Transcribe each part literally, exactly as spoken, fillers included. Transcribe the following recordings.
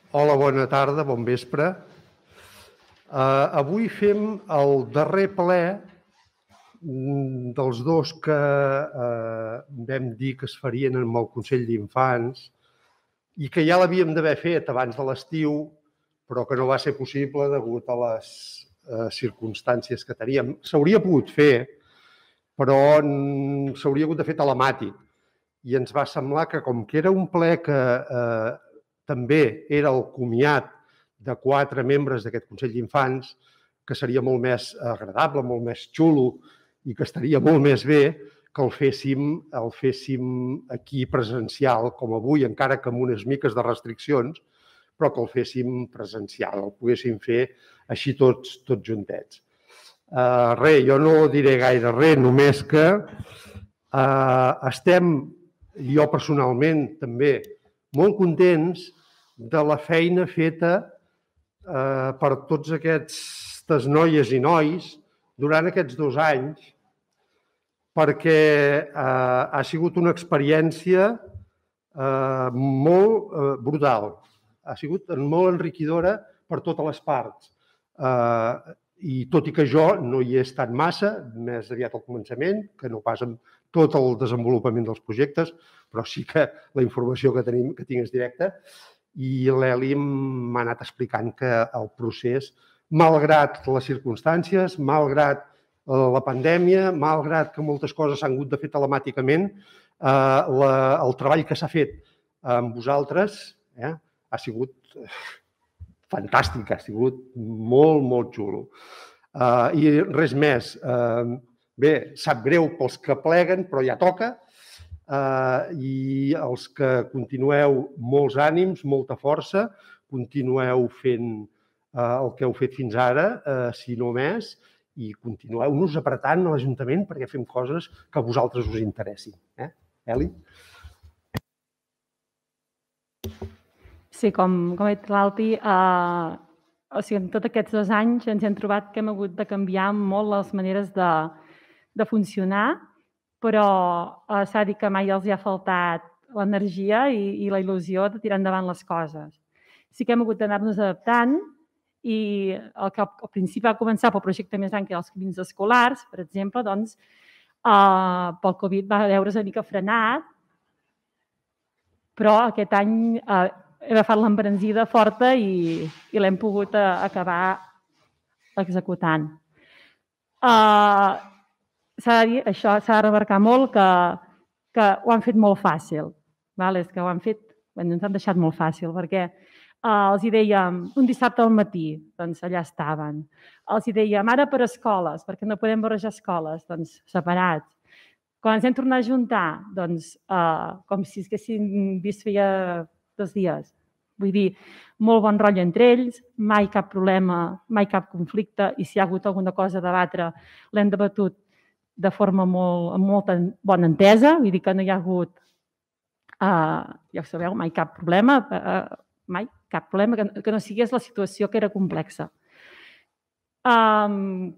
Hola, bona tarda, bon vespre. Uh, avui fem el darrer ple dels dos que uh, vam dir que es farien amb el Consell d'Infants i que ja l'havíem d'haver fet abans de l'estiu, però que no va ser possible degut a les uh, circumstàncies que teníem. S'hauria pogut fer, però s'hauria hagut de fer telemàtic. I ens va semblar que, com que era un ple que eh, també era el comiat de quatre membres d'aquest Consell d'Infants, que seria molt més agradable, molt més xulo i que estaria molt més bé que el féssim, el féssim aquí presencial, com avui, encara que amb unes miques de restriccions, però que el féssim presencial, el poguéssim fer així tots, tots juntets. Uh, res, jo no diré gaire res, només que uh, estem, jo personalment també, molt contents de la feina feta eh, per tots aquestes noies i nois durant aquests dos anys, perquè eh, ha sigut una experiència eh, molt eh, brutal. Ha sigut molt enriquidora per totes les parts. Eh, I tot i que jo no hi he estat massa, més aviat al començament, que no pas amb tot el desenvolupament dels projectes, però sí que la informació que tenim que tinc és directa, i l'Eli m'ha anat explicant que el procés, malgrat les circumstàncies, malgrat la pandèmia, malgrat que moltes coses s'han hagut de fer telemàticament, eh, la, el treball que s'ha fet amb vosaltres eh, ha sigut fantàstic, ha sigut molt, molt xulo. Uh, I res més. Uh, bé, sap greu pels que pleguen, però ja toca. Uh, I els que continueu, molts ànims, molta força, continueu fent uh, el que heu fet fins ara, uh, si no més, i continueu-nos apretant a l'Ajuntament perquè fem coses que a vosaltres us interessin. Eh? Eli? Sí, com, com ha dit l'Alti, eh, o sigui, en tots aquests dos anys ens hem trobat que hem hagut de canviar molt les maneres de, de funcionar, però eh, s'ha dit que mai els hi ha faltat l'energia i, i la il·lusió de tirar endavant les coses. Sí que hem hagut d'anar-nos adaptant i el que al principi va començar pel projecte més gran que els camins escolars, per exemple, doncs, eh, pel Covid va veure's una mica frenat, però aquest any eh, he agafat l'embranzida forta i, i l'hem pogut uh, acabar executant. Uh, s'ha de dir, això s'ha de remarcar molt, que, que ho han fet molt fàcil. Val? És que ho han fet, bueno, ens han deixat molt fàcil, perquè uh, els hi dèiem un dissabte al matí, doncs allà estaven. Els hi dèiem ara per escoles, perquè no podem barrejar escoles, doncs separats. Quan ens hem tornat a juntar, doncs, uh, com si haguéssim vist feia dos dies. Vull dir, molt bon rotllo entre ells, mai cap problema, mai cap conflicte, i si hi ha hagut alguna cosa a debatre, l'hem debatut de forma molt, amb molta bona entesa, vull dir que no hi ha hagut, uh, ja ho sabeu, mai cap problema, uh, mai cap problema, que, que no sigués la situació que era complexa. Um,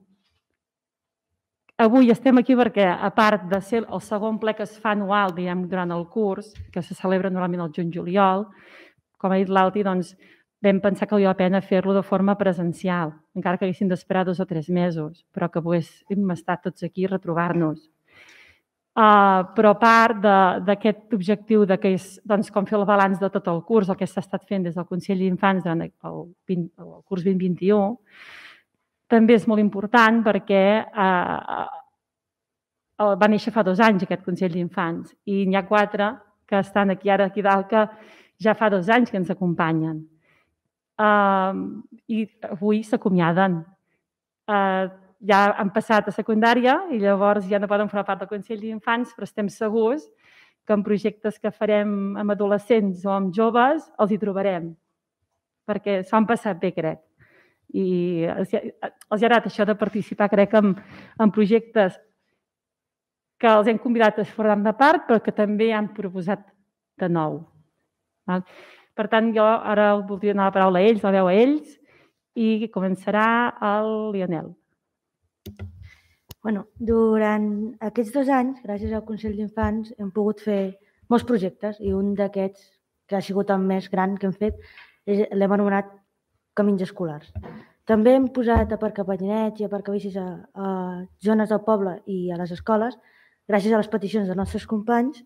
Avui estem aquí perquè, a part de ser el segon ple que es fa anual, diguem, durant el curs, que se celebra normalment el juny-juliol, com ha dit l'Alti, doncs, vam pensar que valia la pena fer-lo de forma presencial, encara que haguessin d'esperar dos o tres mesos, però que poguéssim estar tots aquí i retrobar-nos. Uh, però a part d'aquest objectiu de que és doncs, com fer el balanç de tot el curs, el que s'ha estat fent des del Consell d'Infants durant el, vint, el curs vint vint-vint-i-u, també és molt important perquè eh, va néixer fa dos anys aquest Consell d'Infants i n'hi ha quatre que estan aquí ara aquí dalt que ja fa dos anys que ens acompanyen. Uh, I avui s'acomiaden. Uh, ja han passat a secundària i llavors ja no poden formar part del Consell d'Infants, però estem segurs que en projectes que farem amb adolescents o amb joves els hi trobarem, perquè s'ho han passat bé, crec. I els ha agradat això de participar, crec, en, en projectes que els hem convidat a formar part, però que també han proposat de nou. Val? Per tant, jo ara voldria donar la paraula a ells, la veu a ells, i començarà el Lionel. Bueno, durant aquests dos anys, gràcies al Consell d'Infants, hem pogut fer molts projectes i un d'aquests, que ha sigut el més gran que hem fet, l'hem anomenat Camins Escolars. També hem posat aparcapatinets i aparcabicis a, a zones del poble i a les escoles, gràcies a les peticions dels nostres companys.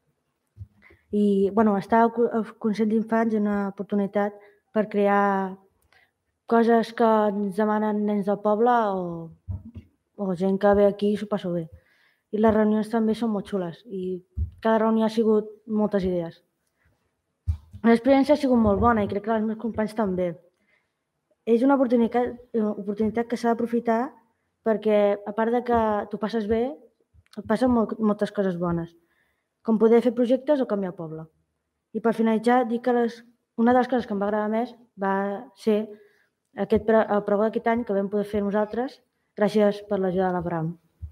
I bueno, estar al Consell d'Infants és una oportunitat per crear coses que ens demanen nens del poble o, o gent que ve aquí i s'ho passa bé. I les reunions també són molt xules i cada reunió ha sigut moltes idees. L'experiència ha sigut molt bona i crec que els meus companys també. És una oportunitat, una oportunitat que s'ha d'aprofitar perquè, a part de que t'ho passes bé, et passen molt, moltes coses bones, com poder fer projectes o canviar el poble. I per finalitzar, dic que les, una de les coses que em va agradar més va ser aquest, el pregó d'aquest any que vam poder fer nosaltres, gràcies per l'ajuda de l'Abraham.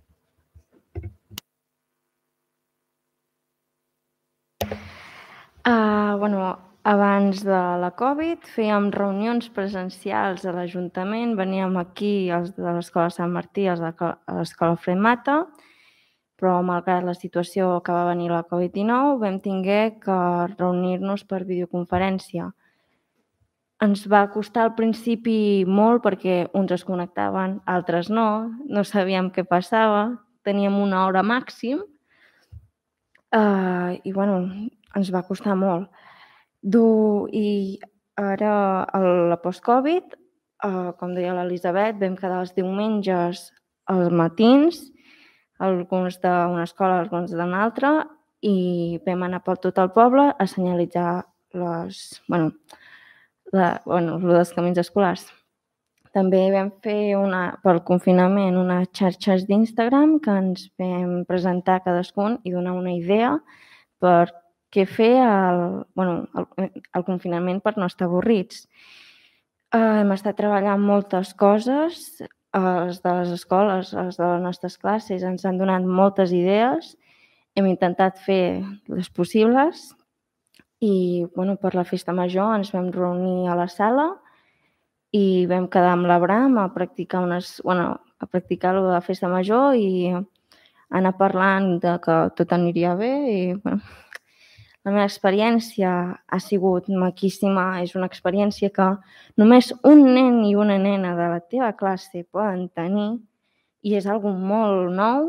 Uh, bueno, abans de la Covid fèiem reunions presencials a l'Ajuntament, veníem aquí els de l'Escola Sant Martí, els de l'Escola Fray Mata, però malgrat la situació que va venir la Covid dinou vam tinguer que reunir-nos per videoconferència. Ens va costar al principi molt perquè uns es connectaven, altres no, no sabíem què passava, teníem una hora màxim uh, i bueno, ens va costar molt. I ara, a la post-Covid, uh, com deia l'Elisabet, vam quedar els diumenges als matins, alguns d'una escola, alguns d'una altra, i vam anar per tot el poble a senyalitzar les, bueno, la, bueno, els camins escolars. També vam fer una, pel confinament unes xarxes d'Instagram que ens vam presentar cadascun i donar una idea per què fer el, bueno, el, el confinament per no estar avorrits. Uh, hem estat treballant moltes coses, els de les escoles, els de les nostres classes, ens han donat moltes idees, hem intentat fer les possibles i bueno, per la festa major ens vam reunir a la sala i vam quedar amb l'Abraham a practicar unes, bueno, a practicar la festa major i anar parlant de que tot aniria bé i bueno, la meva experiència ha sigut maquíssima, és una experiència que només un nen i una nena de la teva classe poden tenir i és algo molt nou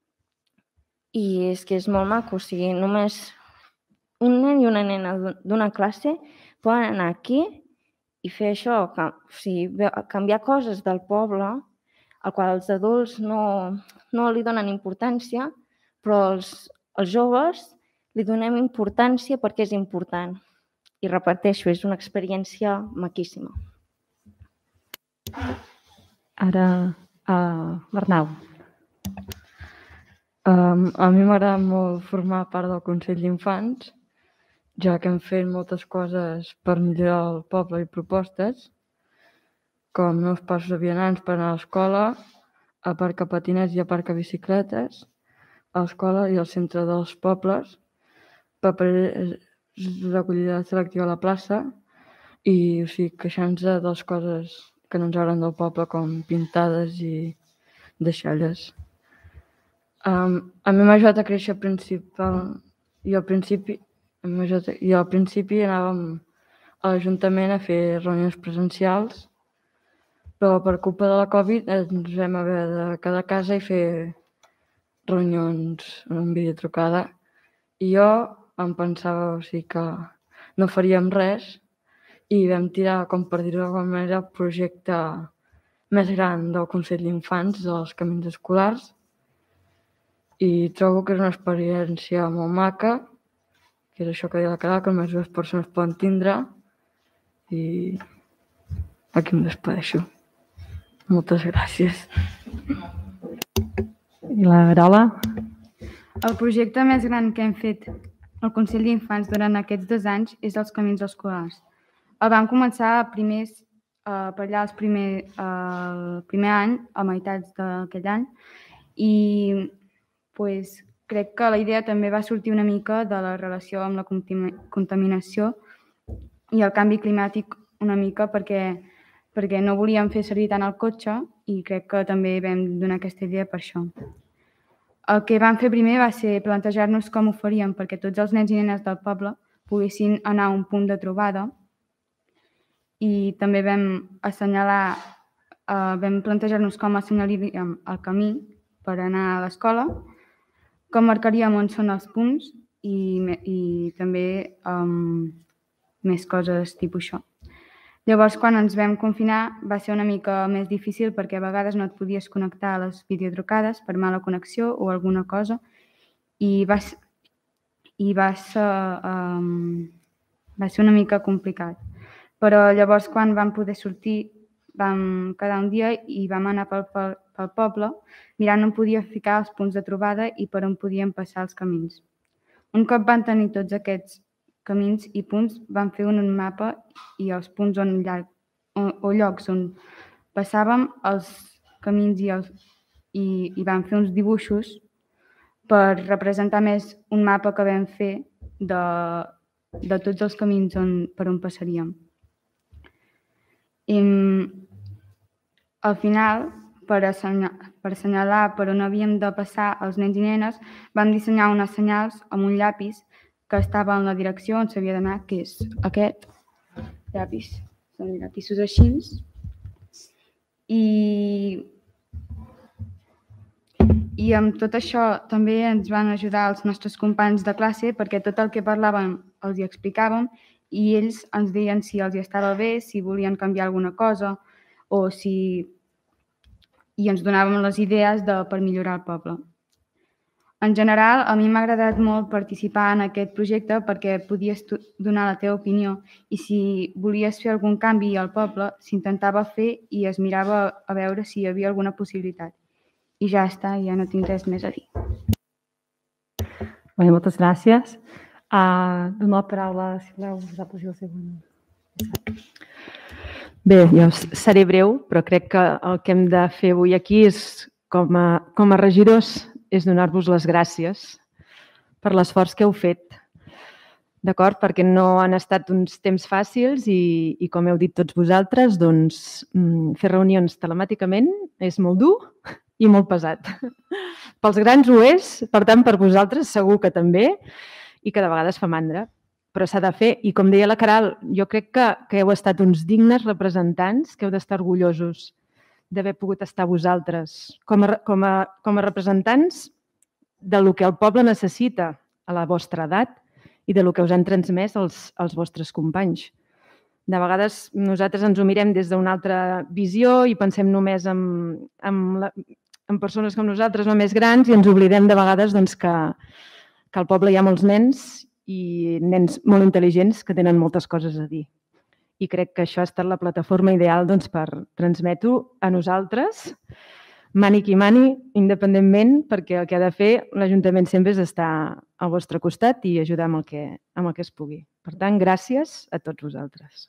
i és que és molt maco, o sigui, només un nen i una nena d'una classe poden anar aquí i fer això, que, o sigui, canviar coses del poble al qual els adults no, no li donen importància, però els, els joves li donem importància perquè és important. I repeteixo, és una experiència maquíssima. Ara, uh, l'Arnau. Um, a mi m'agrada molt formar part del Consell d'Infants, ja que hem fet moltes coses per millorar el poble i propostes, com nous passos a vianants per anar a l'escola, aparcar patinets i aparcar bicicletes, a l'escola i al centre dels pobles, paper recollida selectiva a la plaça i o sigui, queixant-nos de les coses que no ens agraden del poble, com pintades i deixalles. Um, a mi m'ha ajudat a créixer principal i al principi i al principi anàvem a l'Ajuntament a fer reunions presencials, però per culpa de la Covid ens vam haver de quedar a casa i fer reunions en videotrucada. I jo em pensava o sigui, que no faríem res i vam tirar, com per dir-ho d'alguna manera, el projecte més gran del Consell d'Infants, dels camins escolars, i trobo que és una experiència molt maca, que és això que deia la Caral, que només dues persones poden tindre, i aquí em despedeixo. Moltes gràcies. I la Verola? El projecte més gran que hem fet al Consell d'Infants durant aquests dos anys és els camins escolars. El vam començar primers, eh, per allà els primer, el primer any, a meitats d'aquell any, i pues, crec que la idea també va sortir una mica de la relació amb la contaminació i el canvi climàtic una mica perquè, perquè no volíem fer servir tant el cotxe i crec que també vam donar aquesta idea per això. El que vam fer primer va ser plantejar-nos com ho faríem perquè tots els nens i nenes del poble poguessin anar a un punt de trobada i també vam assenyalar, eh, vam plantejar-nos com assenyalaríem el camí per anar a l'escola, com marcaríem on són els punts i, i també um, més coses tipus això. Llavors, quan ens vam confinar, va ser una mica més difícil perquè a vegades no et podies connectar a les videotrucades per mala connexió o alguna cosa i va, i va, ser, um, va ser una mica complicat. Però llavors, quan vam poder sortir, vam quedar un dia i vam anar pel, pel, pel poble mirant on podia ficar els punts de trobada i per on podíem passar els camins. Un cop van tenir tots aquests camins i punts, van fer un mapa i els punts on, o, o llocs on passàvem els camins i, els, i, i van fer uns dibuixos per representar més un mapa que vam fer de, de tots els camins on, per on passaríem. I, al final, per assenyalar, per assenyalar per on havíem de passar els nens i nenes, vam dissenyar unes senyals amb un llapis que estava en la direcció on s'havia d'anar, que és aquest llapis. Són llapisos així. I, I amb tot això també ens van ajudar els nostres companys de classe perquè tot el que parlàvem els hi explicàvem i ells ens deien si els hi estava bé, si volien canviar alguna cosa o si... i ens donàvem les idees de, per millorar el poble. En general, a mi m'ha agradat molt participar en aquest projecte perquè podies donar la teva opinió i si volies fer algun canvi al poble, s'intentava fer i es mirava a veure si hi havia alguna possibilitat. I ja està, ja no tinc res més a dir. Bé, moltes gràcies. Uh, dono la paraula, si voleu, vosaltres i el segon. Bé, jo seré breu, però crec que el que hem de fer avui aquí és, com a, com a regidors, és donar-vos les gràcies per l'esforç que heu fet, d'acord? Perquè no han estat uns temps fàcils i, i com heu dit tots vosaltres, doncs, fer reunions telemàticament és molt dur i molt pesat. Pels grans ho és, per tant, per vosaltres segur que també, i que de vegades fa mandra, però s'ha de fer. I com deia la Caral, jo crec que, que heu estat uns dignes representants, que heu d'estar orgullosos d'haver pogut estar vosaltres com a, com a, com a representants de lo que el poble necessita a la vostra edat i de lo que us han transmès els, els vostres companys. De vegades nosaltres ens ho mirem des d'una altra visió i pensem només en, en, la, en persones com nosaltres, no més grans, i ens oblidem de vegades doncs, que, que al poble hi ha molts nens i nens molt intel·ligents que tenen moltes coses a dir. I crec que això ha estat la plataforma ideal doncs, per transmetre-ho a nosaltres, mani qui mani, independentment, perquè el que ha de fer l'Ajuntament sempre és estar al vostre costat i ajudar amb el que, amb el que es pugui. Per tant, gràcies a tots vosaltres.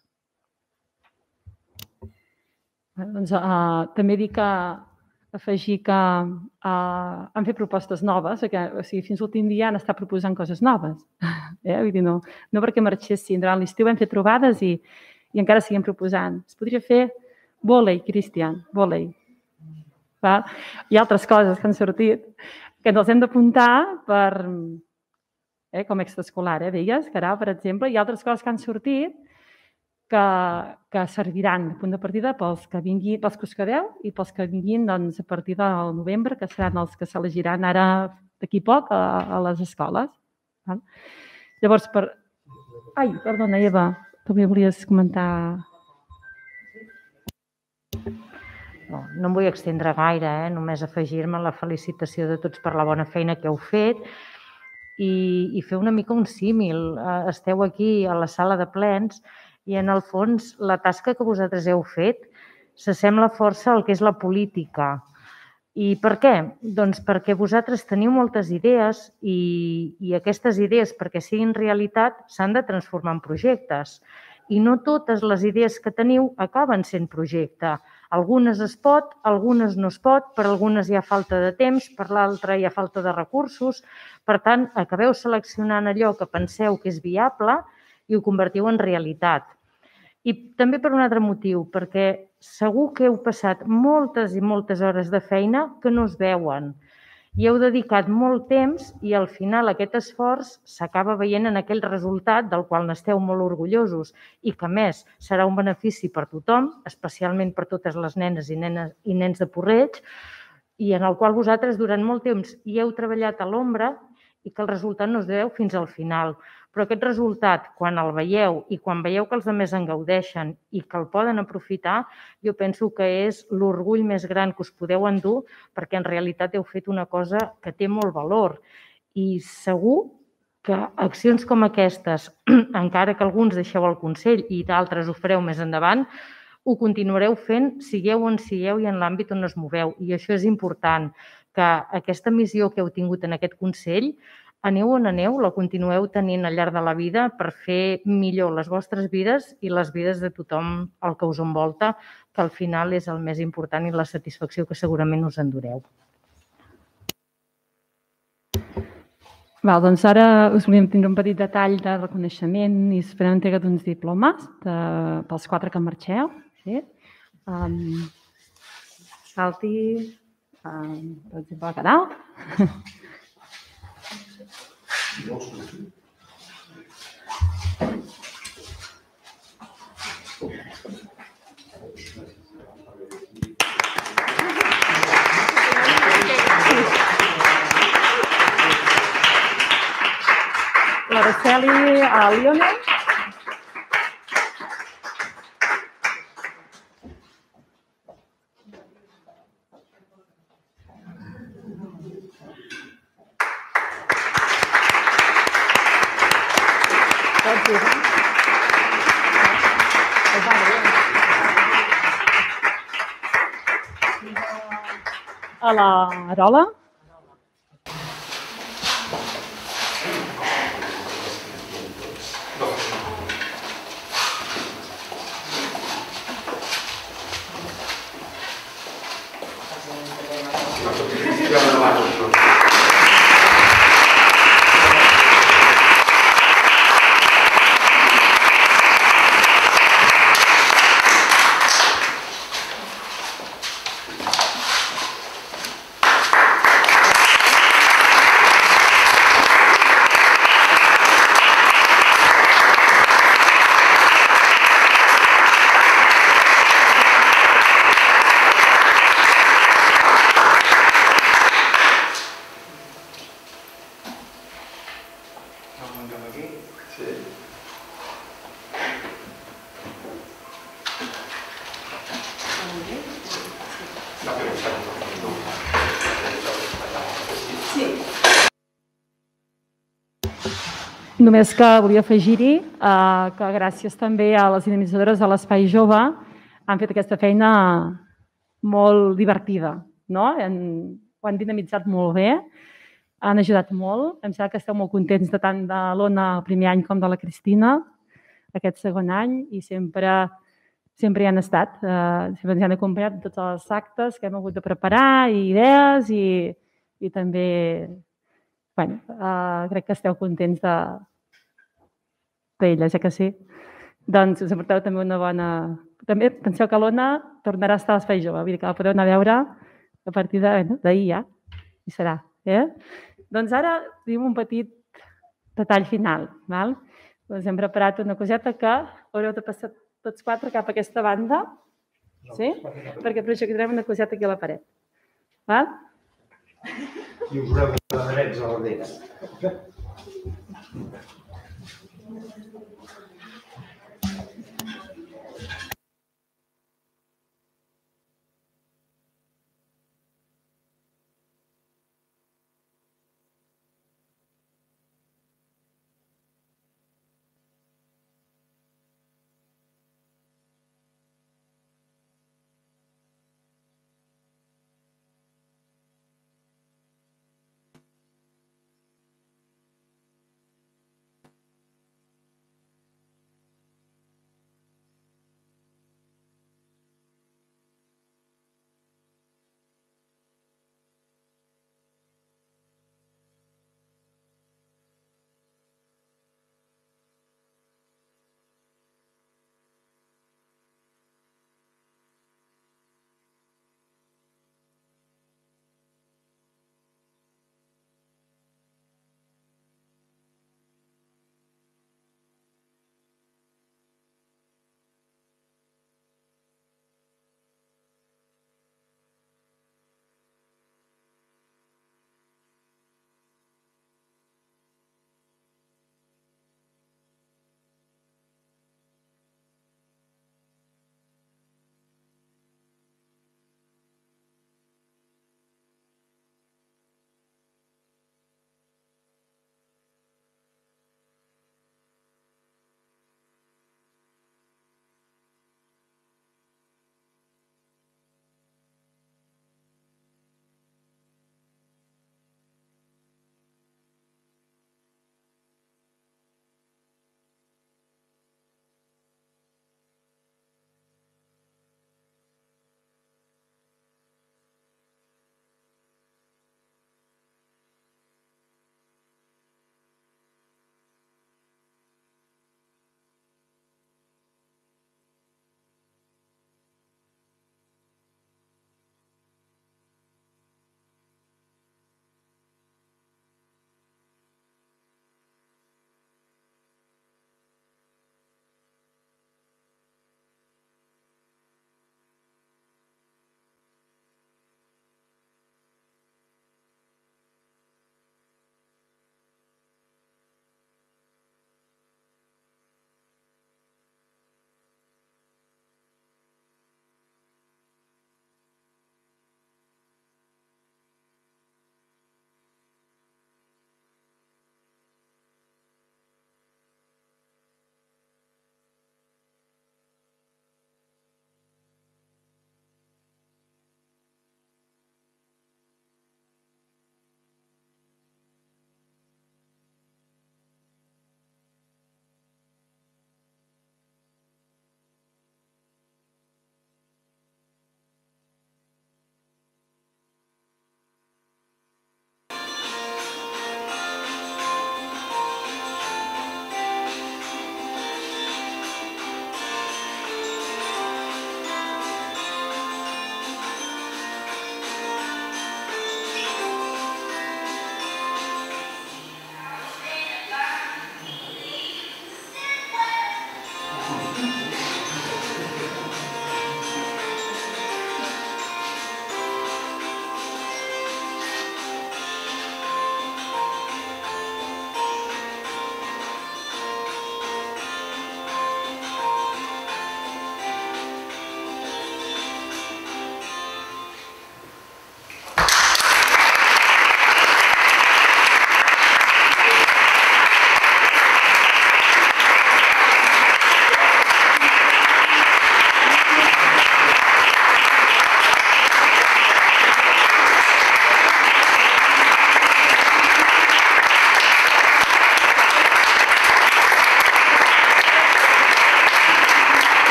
Doncs, uh, també dic que afegir que uh, han fet propostes noves, que o sigui, fins l'últim dia han estat proposant coses noves. Eh? Vull dir, no, no perquè marxessin. Durant l'estiu hem fet trobades i, i encara seguim proposant. Es podria fer vòlei, Cristian, vòlei. Va? Hi ha altres coses que han sortit que ens els hem d'apuntar per, eh, com extraescolar, eh, veies, Caral, per exemple. Hi ha altres coses que han sortit que, que serviran de punt de partida pels que vinguin, pels que us quedeu i pels que vinguin doncs, a partir del novembre, que seran els que s'elegiran ara d'aquí poc a, a les escoles. Val? Llavors, per... Ai, perdona, Eva, també volies comentar... No, no em vull extendre gaire, eh? Només afegir-me la felicitació de tots per la bona feina que heu fet i, i fer una mica un símil. Esteu aquí a la sala de plens i en el fons la tasca que vosaltres heu fet s'assembla força al que és la política. I per què? Doncs perquè vosaltres teniu moltes idees i, i aquestes idees, perquè siguin realitat, s'han de transformar en projectes. I no totes les idees que teniu acaben sent projecte. Algunes es pot, algunes no es pot, per algunes hi ha falta de temps, per l'altra hi ha falta de recursos. Per tant, acabeu seleccionant allò que penseu que és viable i ho convertiu en realitat. I també per un altre motiu, perquè segur que heu passat moltes i moltes hores de feina que no es veuen Hi heu dedicat molt temps i al final aquest esforç s'acaba veient en aquell resultat del qual n'esteu molt orgullosos i que a més serà un benefici per tothom, especialment per totes les nenes i, nenes, i nens de Porreig, i en el qual vosaltres durant molt temps hi heu treballat a l'ombra i que el resultat no es veu fins al final. Però aquest resultat, quan el veieu i quan veieu que els altres en gaudeixen i que el poden aprofitar, jo penso que és l'orgull més gran que us podeu endur perquè en realitat heu fet una cosa que té molt valor. I segur que accions com aquestes, encara que alguns deixeu al Consell i d'altres ho fareu més endavant, ho continuareu fent, sigueu on sigueu i en l'àmbit on es moveu. I això és important, que aquesta missió que heu tingut en aquest Consell, aneu on aneu, la continueu tenint al llarg de la vida per fer millor les vostres vides i les vides de tothom el que us envolta, que al final és el més important i la satisfacció que segurament us endureu. Val, doncs ara us volíem tindre un petit detall de reconeixement i us farem entrega d'uns diplomes de, pels quatre que marxeu. Sí? Um, salti, um, per exemple, a Caral. L'Araceli a Lionel. A la Arola. Només que volia afegir-hi eh, que gràcies també a les dinamitzadores de l'Espai Jove han fet aquesta feina molt divertida. No? Han, ho han dinamitzat molt bé, han ajudat molt. Em sembla que esteu molt contents de tant de l'Ona el primer any com de la Cristina aquest segon any i sempre, sempre hi han estat. Eh, sempre ens han acompanyat en tots els actes que hem hagut de preparar i idees i, i també bueno, eh, crec que esteu contents de d'ella, ja que sí. Doncs us aporteu també una bona... També penseu que l'Ona tornarà a estar a l'Espai Jove, vull dir que la podeu anar a veure a partir d'ahir bueno, ja, i serà. Eh? Doncs ara tenim un petit detall final. Val? Us hem preparat una coseta que haureu de passar tots quatre cap a aquesta banda, sí? Perquè projectarem una coseta aquí a la paret. Val? I us haureu de donar drets a darrere.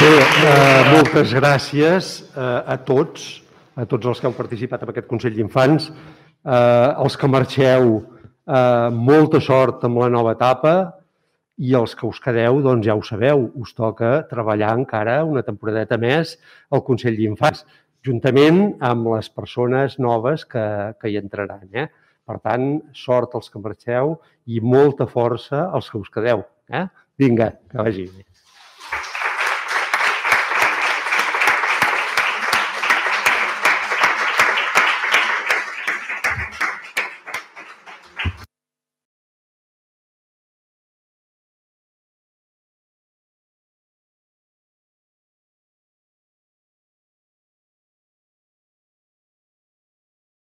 moltes gràcies a tots, a tots els que heu participat en aquest Consell d'Infants. Els que marxeu, molta sort amb la nova etapa, i els que us quedeu, doncs ja ho sabeu, us toca treballar encara una temporadeta més al Consell d'Infants, juntament amb les persones noves que, que hi entraran. Eh? Per tant, sort als que marxeu i molta força als que us quedeu. Eh? Vinga, que vagi bé.